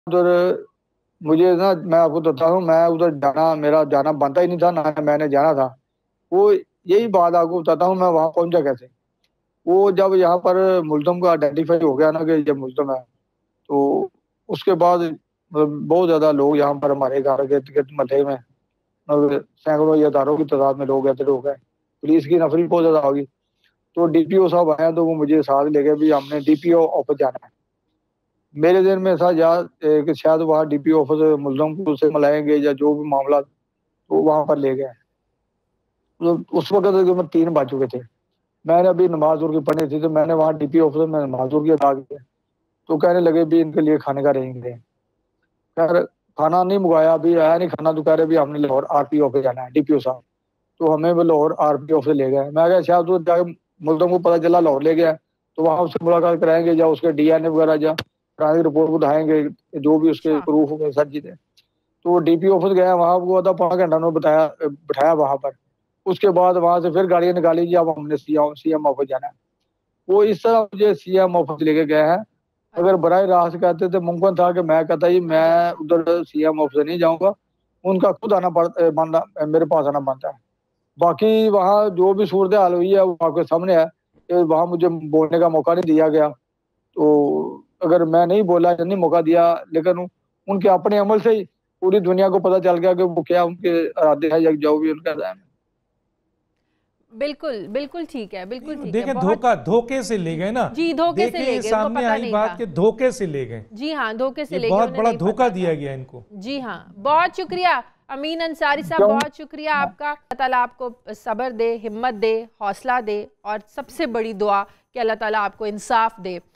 उधर मुझे ना, मैं आपको बता हूँ, मैं उधर जाना, मेरा जाना बनता ही नहीं था, ना मैंने जाना था। वो यही बात आपको बताता हूँ, मैं वहां पहुंचा कैसे। वो जब यहाँ पर मुल्ज़म को आइडेंटिफाई हो गया ना कि जब मुल्ज़म है, तो उसके बाद मतलब बहुत ज्यादा लोग यहाँ पर हमारे घर के मथे में, मतलब सैकड़ों या हजारों की तादाद में लोग ऐसे लोग हैं। पुलिस की नफरी बहुत ज्यादा होगी। तो डीपीओ साहब आए तो वो मुझे साथ ले गए भी हमने डीपीओ ऑफिस जाना है। मेरे दिन में था यार कि शायद वहाँ डीपीओ ऑफिस मुल्ज़म को से मिलाएंगे या जो भी मामला, तो वहां पर ले गए। तो उस वक्त तकरीबन 3 बज चुके थे। मैंने अभी नमाज जोर की पढ़नी थी, तो मैंने वहाँ डीपीओ ऑफिस में नमाज जोर की अदा की। तो कहने लगे भी इनके लिए खाने का अरेंज करें। खैर, खाना नहीं मंगाया, अभी आया नहीं खाना, तो कह रहे भी हमने लाहौर आरपीओ ऑफिस जाना है डीपीओ साहब। तो हमें वो लाहौर आरपीओ ऑफिस ले गए। मैं कहा शायद तो जाके मुल्ज़म को पता चला लाहौर ले गया, तो वहाँ उससे मुलाकात कराएंगे या उसके डीएनए वगैरह या पुरानी रिपोर्ट उठाएंगे, जो भी उसके अच्छा। प्रूफ होंगे सब चीजें। तो डीपीओ ऑफिस गया, वहाँ वो आधा पौना घंटा उन्होंने बताया, बिठाया वहां पर। उसके बाद वहां से फिर गाड़ियां निकाली जी, अब हमने सीएम ऑफिस जाना है। वो इस तरह मुझे सीएम ऑफिस लेके गए हैं। अगर अच्छा। बराह रास्त कहते तो मुमकिन था कि मैं कहता ही ना मैं जाते। उधर सीएम ऑफिस नहीं जाऊंगा। उनका खुद आना बनता, मेरे पास आना बनता है। बाकी वहाँ जो भी सूरत हाल हुई है वो आपके सामने है कि वहाँ मुझे बोलने का मौका नहीं दिया गया। तो अगर मैं नहीं बोला या नहीं मौका दिया, लेकिन उनके अपने अमल से ही पूरी दुनिया को पता चल गया कि वो क्या उनके इरादे हैं या जो भी उनका है। बिल्कुल बिल्कुल ठीक है, नहीं, बिल्कुल वो ठीक है, देखे बहुत। धोखे से ले गए ना। जी, धोखे से देखे ले ये गए, उनको सामने पता आई नहीं बात था। के धोखे से ले गए। जी हाँ, धोखे से ये ले गए, बहुत उन्हें बड़ा नहीं धोखा पता दिया था। गया इनको। जी हाँ, बहुत शुक्रिया अमीन अंसारी साहब, क्यों? बहुत शुक्रिया आपका। अल्लाह ताला आपको सब्र दे, हिम्मत दे, हौसला दे, और सबसे बड़ी दुआ कि अल्लाह ताला आपको इंसाफ दे।